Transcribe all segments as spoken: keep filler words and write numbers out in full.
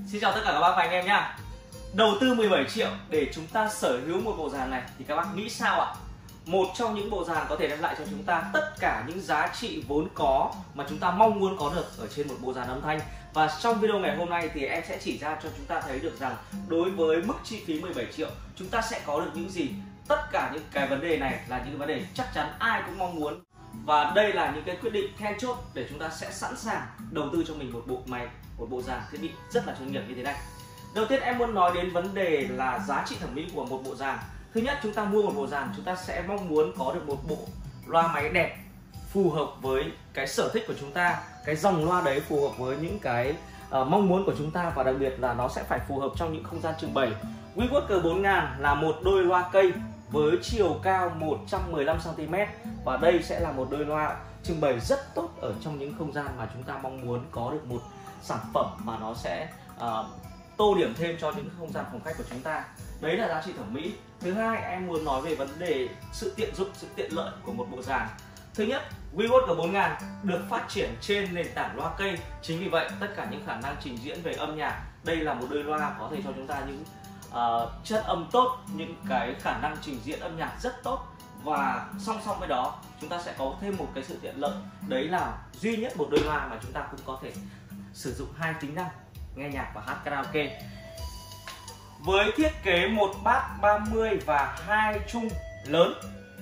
Xin chào tất cả các bác và anh em nhá. Đầu tư mười bảy triệu để chúng ta sở hữu một bộ dàn này thì các bác nghĩ sao ạ? Một trong những bộ dàn có thể đem lại cho chúng ta tất cả những giá trị vốn có mà chúng ta mong muốn có được ở trên một bộ dàn âm thanh. Và trong video ngày hôm nay thì em sẽ chỉ ra cho chúng ta thấy được rằng đối với mức chi phí mười bảy triệu chúng ta sẽ có được những gì. Tất cả những cái vấn đề này là những vấn đề chắc chắn ai cũng mong muốn. Và đây là những cái quyết định then chốt để chúng ta sẽ sẵn sàng đầu tư cho mình một bộ máy, một bộ dàn thiết bị rất là chuyên nghiệp như thế này. Đầu tiên em muốn nói đến vấn đề là giá trị thẩm mỹ của một bộ dàn. Thứ nhất, chúng ta mua một bộ dàn chúng ta sẽ mong muốn có được một bộ loa máy đẹp phù hợp với cái sở thích của chúng ta, cái dòng loa đấy phù hợp với những cái uh, mong muốn của chúng ta, và đặc biệt là nó sẽ phải phù hợp trong những không gian trưng bày. WeWorker bốn nghìn là một đôi loa cây với chiều cao một trăm mười lăm xăng ti mét và đây sẽ là một đôi loa trưng bày rất tốt ở trong những không gian mà chúng ta mong muốn có được một sản phẩm mà nó sẽ uh, tô điểm thêm cho những không gian phòng khách của chúng ta. Đấy là giá trị thẩm mỹ. Thứ hai, em muốn nói về vấn đề sự tiện dụng, sự tiện lợi của một bộ dàn. Thứ nhất, WeWorker bốn nghìn được phát triển trên nền tảng loa cây. Chính vì vậy, tất cả những khả năng trình diễn về âm nhạc, đây là một đôi loa có thể cho chúng ta những uh, chất âm tốt, những cái khả năng trình diễn âm nhạc rất tốt. Và song song với đó, chúng ta sẽ có thêm một cái sự tiện lợi. Đấy là duy nhất một đôi loa mà chúng ta cũng có thể sử dụng hai tính năng nghe nhạc và hát karaoke. Với thiết kế một bass ba mươi và hai trung lớn,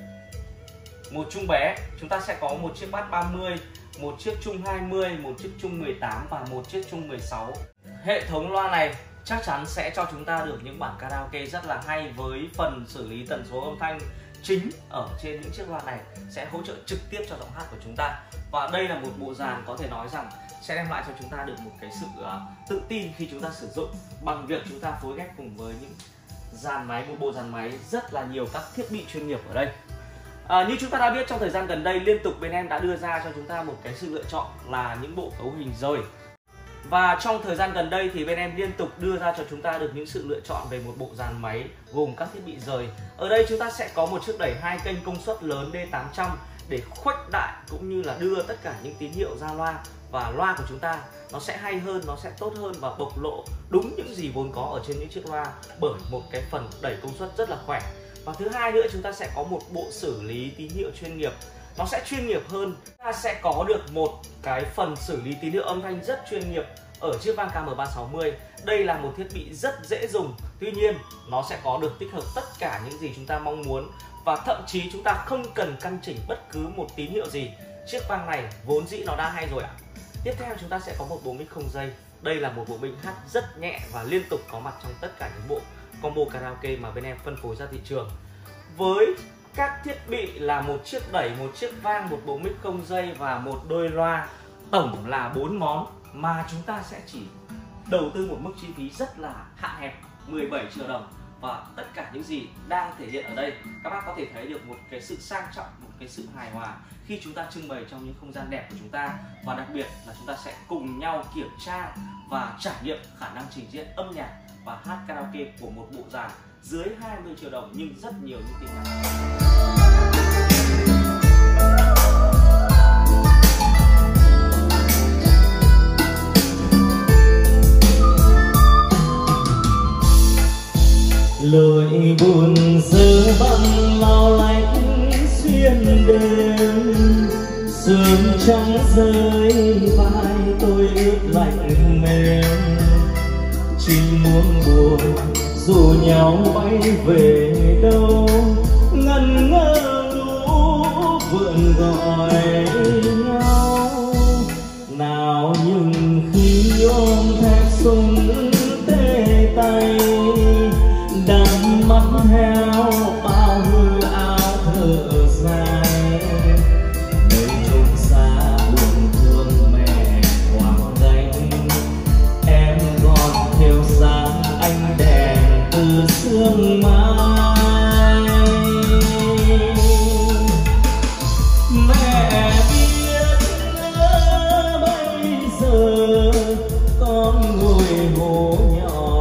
một trung bé, chúng ta sẽ có một chiếc bass ba mươi, một chiếc trung hai mươi, một chiếc trung mười tám và một chiếc trung mười sáu. Hệ thống loa này chắc chắn sẽ cho chúng ta được những bản karaoke rất là hay, với phần xử lý tần số âm thanh chính ở trên những chiếc loa này sẽ hỗ trợ trực tiếp cho giọng hát của chúng ta. Và đây là một bộ dàn có thể nói rằng sẽ đem lại cho chúng ta được một cái sự uh, tự tin khi chúng ta sử dụng, bằng việc chúng ta phối ghép cùng với những dàn máy, một bộ dàn máy rất là nhiều các thiết bị chuyên nghiệp ở đây. À, như chúng ta đã biết, trong thời gian gần đây liên tục bên em đã đưa ra cho chúng ta một cái sự lựa chọn là những bộ cấu hình rời. Và trong thời gian gần đây thì bên em liên tục đưa ra cho chúng ta được những sự lựa chọn về một bộ dàn máy gồm các thiết bị rời. Ở đây chúng ta sẽ có một chiếc đẩy hai kênh công suất lớn D tám trăm để khuếch đại cũng như là đưa tất cả những tín hiệu ra loa, và loa của chúng ta nó sẽ hay hơn, nó sẽ tốt hơn và bộc lộ đúng những gì vốn có ở trên những chiếc loa bởi một cái phần đẩy công suất rất là khỏe. Và thứ hai nữa, chúng ta sẽ có một bộ xử lý tín hiệu chuyên nghiệp, nó sẽ chuyên nghiệp hơn. Chúng ta sẽ có được một cái phần xử lý tín hiệu âm thanh rất chuyên nghiệp ở chiếc vang K M ba sáu mươi. Đây là một thiết bị rất dễ dùng, tuy nhiên nó sẽ có được tích hợp tất cả những gì chúng ta mong muốn, và thậm chí chúng ta không cần căn chỉnh bất cứ một tín hiệu gì. Chiếc vang này vốn dĩ nó đã hay rồi ạ. Tiếp theo chúng ta sẽ có một bộ mic không dây. Đây là một bộ mic hát rất nhẹ và liên tục có mặt trong tất cả những bộ combo karaoke mà bên em phân phối ra thị trường. Với các thiết bị là một chiếc đẩy, một chiếc vang, một bộ mic không dây và một đôi loa, tổng là bốn món mà chúng ta sẽ chỉ đầu tư một mức chi phí rất là hạn hẹp, mười bảy triệu đồng. Và tất cả những gì đang thể hiện ở đây, các bác có thể thấy được một cái sự sang trọng, một cái sự hài hòa khi chúng ta trưng bày trong những không gian đẹp của chúng ta. Và đặc biệt là chúng ta sẽ cùng nhau kiểm tra và trải nghiệm khả năng trình diễn âm nhạc và hát karaoke của một bộ dàn dưới hai mươi triệu đồng nhưng rất nhiều những tính năng. Lối buồn dơ băng lao lạnh xuyên đêm, sương trắng rơi vai tôi ướt lạnh mềm. Chim muôn buồn dù nhau bay về đâu, ngẩn ngơ lũ vượn gọi nhau. Nào nhưng khi ôm thép súng tê tay, đắm mắt heo bao hư áo thở dài. Nơi chốn xa buồn thương mẹ hoàng gánh, em còn theo sáng ánh đèn từ sương mai. Mẹ biết bây giờ con ngồi hồ nhỏ,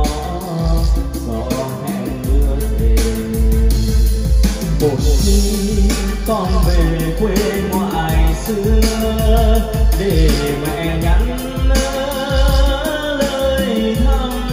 một khi con về quê ngoại xưa để mẹ nhắn lời thăm.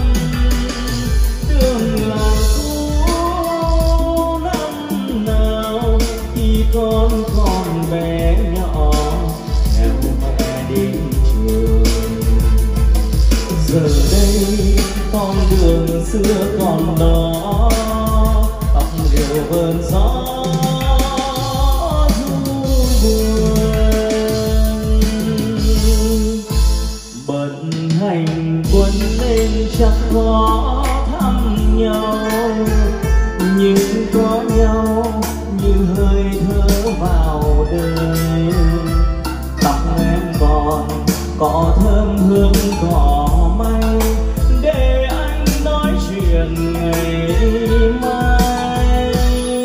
giờ đây con đường xưa còn đó, tóc rêu vờn gió bận hành quân nên chắc khó thăm nhau, nhưng có nhau như hơi thở vào đời. Tóc em còn có thơm hương cỏ may, để anh nói chuyện ngày mai.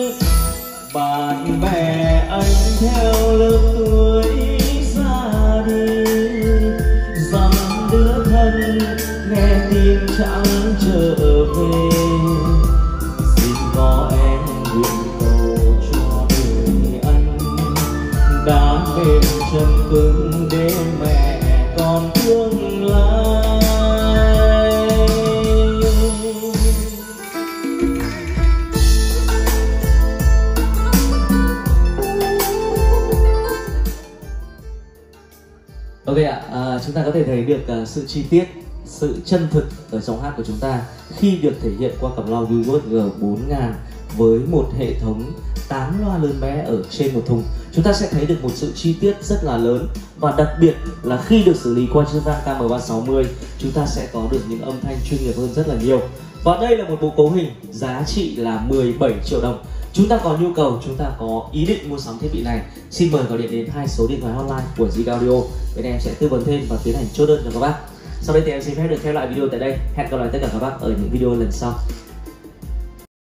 Bạn bè anh theo lớp tuổi ra đi, dặm đứa thân nghe tin chẳng trở về. Xin có em nguyện cầu cho đời anh đã mềm chân cứng để mẹ còn tương lai. Ok ạ, à, chúng ta có thể thấy được uh, sự chi tiết, sự chân thực ở trong hát của chúng ta khi được thể hiện qua cặp loa Viewbird G bốn nghìn với một hệ thống tám loa lớn bé ở trên một thùng. Chúng ta sẽ thấy được một sự chi tiết rất là lớn, và đặc biệt là khi được xử lý qua chiếc van K M ba sáu mươi, chúng ta sẽ có được những âm thanh chuyên nghiệp hơn rất là nhiều. Và đây là một bộ cấu hình giá trị là mười bảy triệu đồng. Chúng ta có nhu cầu, chúng ta có ý định mua sắm thiết bị này, xin mời gọi điện đến hai số điện thoại hotline của Zig Audio. Bên em sẽ tư vấn thêm và tiến hành chốt đơn cho các bác. Sau đây thì em xin phép được khép lại video tại đây. Hẹn gặp lại tất cả các bác ở những video lần sau.